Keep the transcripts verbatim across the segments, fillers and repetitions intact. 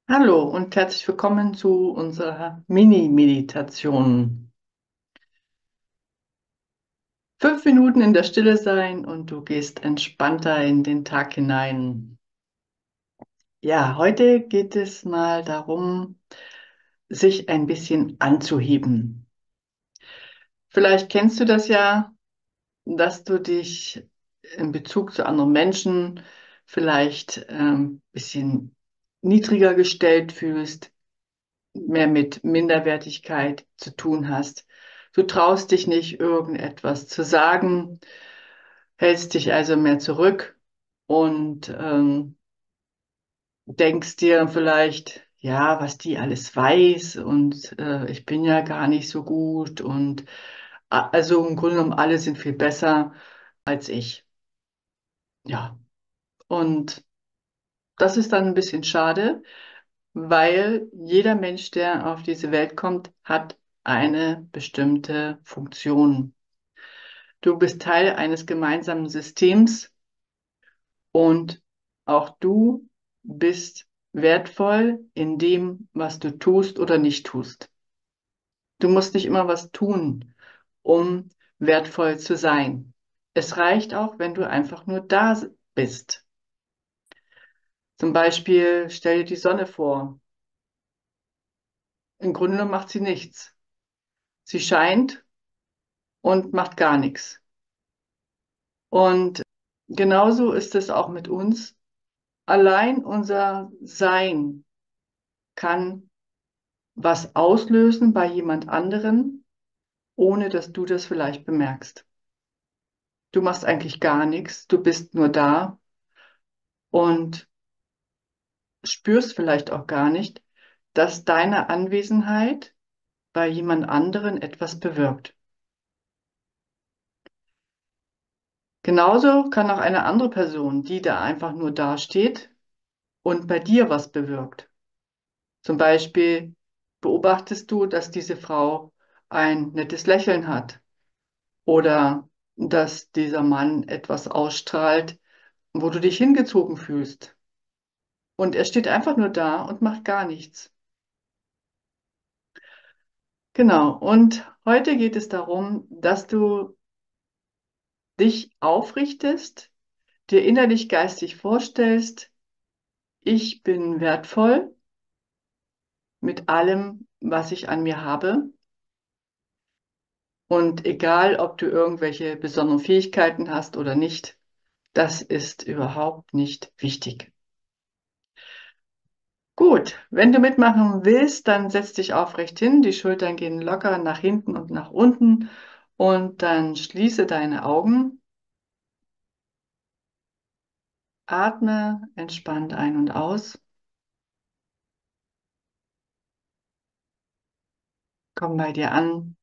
Hallo und herzlich willkommen zu unserer Mini-Meditation. Fünf Minuten in der Stille sein und du gehst entspannter in den Tag hinein. Ja, heute geht es mal darum, sich ein bisschen anzuheben. Vielleicht kennst du das ja, dass du dich in Bezug zu anderen Menschen vielleicht ein bisschen niedriger gestellt fühlst, mehr mit Minderwertigkeit zu tun hast. Du traust dich nicht, irgendetwas zu sagen, hältst dich also mehr zurück und ähm, denkst dir vielleicht, ja, was die alles weiß und äh, ich bin ja gar nicht so gut und a- also im Grunde genommen alle sind viel besser als ich. Ja, und das ist dann ein bisschen schade, weil jeder Mensch, der auf diese Welt kommt, hat eine bestimmte Funktion. Du bist Teil eines gemeinsamen Systems und auch du bist wertvoll in dem, was du tust oder nicht tust. Du musst nicht immer was tun, um wertvoll zu sein. Es reicht auch, wenn du einfach nur da bist. Zum Beispiel stell dir die Sonne vor. Im Grunde genommen macht sie nichts. Sie scheint und macht gar nichts. Und genauso ist es auch mit uns. Allein unser Sein kann was auslösen bei jemand anderen, ohne dass du das vielleicht bemerkst. Du machst eigentlich gar nichts, du bist nur da und spürst vielleicht auch gar nicht, dass deine Anwesenheit bei jemand anderen etwas bewirkt. Genauso kann auch eine andere Person, die da einfach nur dasteht und bei dir was bewirkt. Zum Beispiel beobachtest du, dass diese Frau ein nettes Lächeln hat oder dass dieser Mann etwas ausstrahlt, wo du dich hingezogen fühlst. Und er steht einfach nur da und macht gar nichts. Genau. Und heute geht es darum, dass du dich aufrichtest, dir innerlich geistig vorstellst, ich bin wertvoll mit allem, was ich an mir habe. Und egal, ob du irgendwelche besonderen Fähigkeiten hast oder nicht, das ist überhaupt nicht wichtig. Gut, wenn du mitmachen willst, dann setz dich aufrecht hin, die Schultern gehen locker nach hinten und nach unten und dann schließe deine Augen, atme entspannt ein und aus, komm bei dir an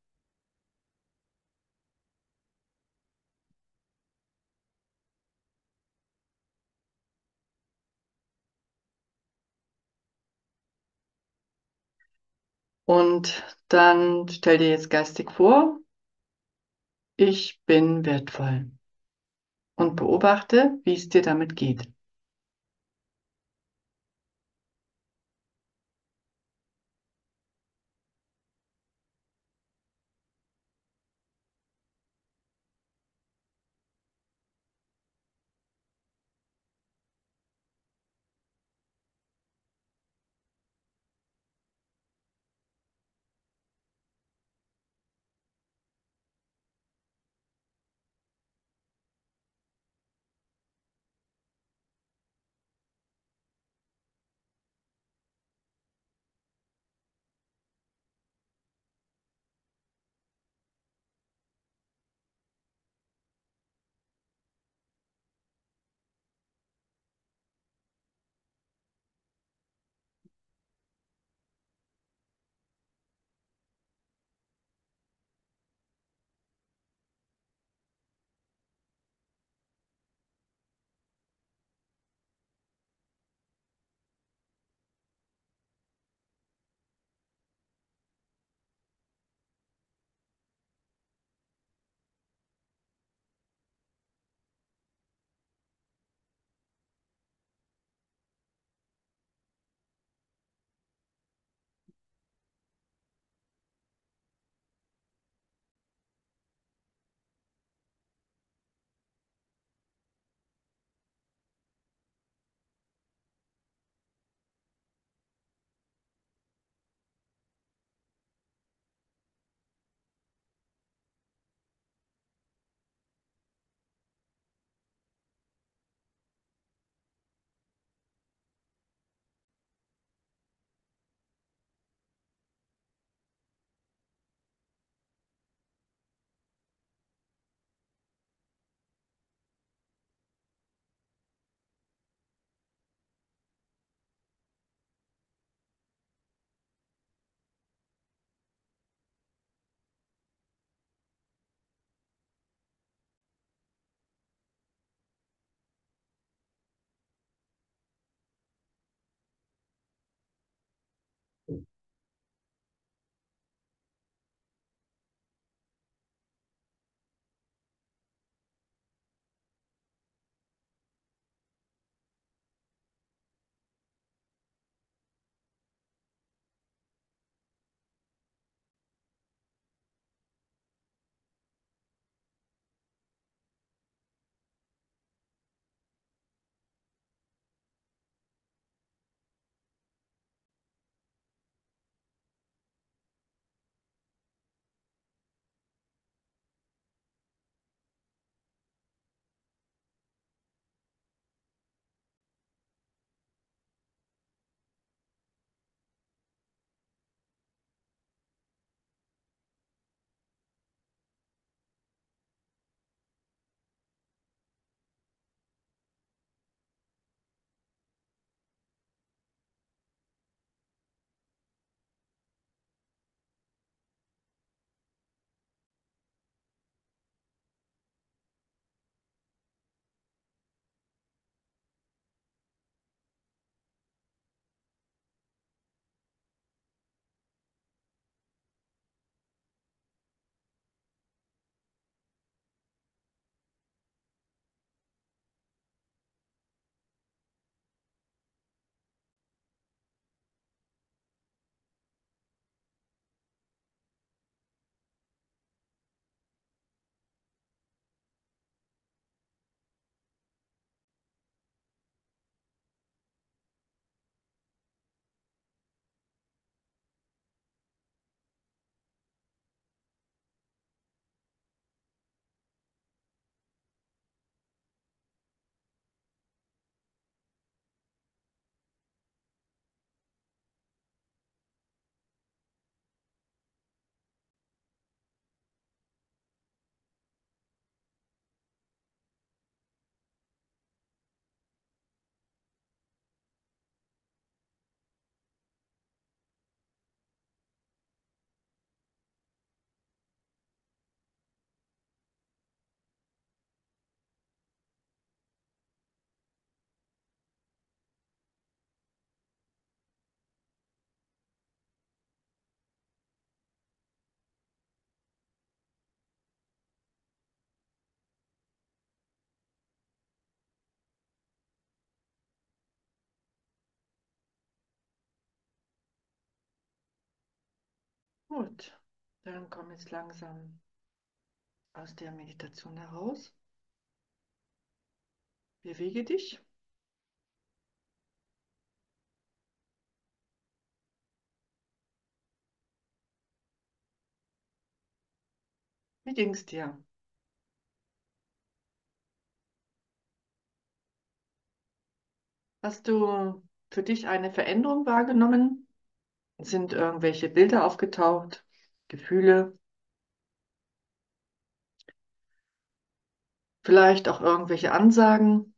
und dann stell dir jetzt geistig vor, ich bin wertvoll und beobachte, wie es dir damit geht. Gut, dann komm jetzt langsam aus der Meditation heraus. Bewege dich. Wie ging's dir? Hast du für dich eine Veränderung wahrgenommen? Sind irgendwelche Bilder aufgetaucht? Gefühle? Vielleicht auch irgendwelche Ansagen?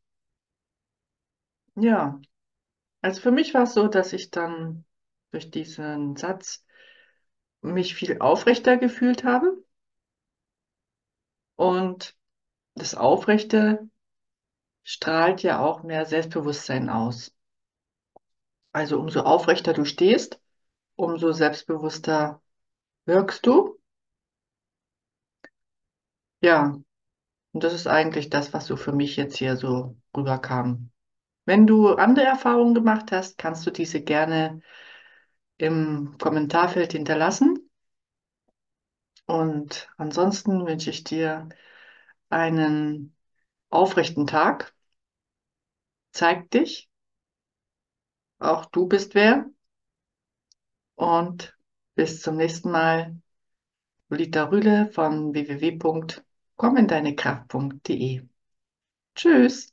Ja, also für mich war es so, dass ich dann durch diesen Satz mich viel aufrechter gefühlt habe. Und das Aufrechte strahlt ja auch mehr Selbstbewusstsein aus. Also umso aufrechter du stehst, umso selbstbewusster wirkst du. Ja, und das ist eigentlich das, was so für mich jetzt hier so rüberkam. Wenn du andere Erfahrungen gemacht hast, kannst du diese gerne im Kommentarfeld hinterlassen. Und ansonsten wünsche ich dir einen aufrechten Tag. Zeig dich, auch du bist wer. Und bis zum nächsten Mal. Lita Rühle von w w w punkt komm in deine Kraft punkt de. Tschüss.